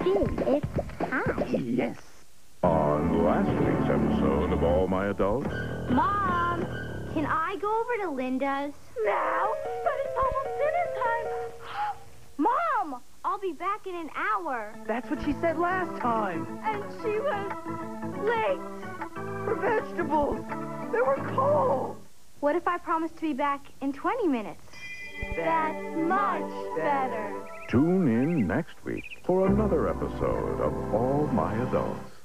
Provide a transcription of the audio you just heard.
see it's time. Yes. On last week's episode of All My Adults. Mom, can I go over to Linda's? Now? But it's almost dinner time. Mom, I'll be back in an hour. That's what she said last time. And she was late. For vegetables. They were cold. What if I promise to be back in 20 minutes? That's much better. Tune in next week for another episode of All My Adults.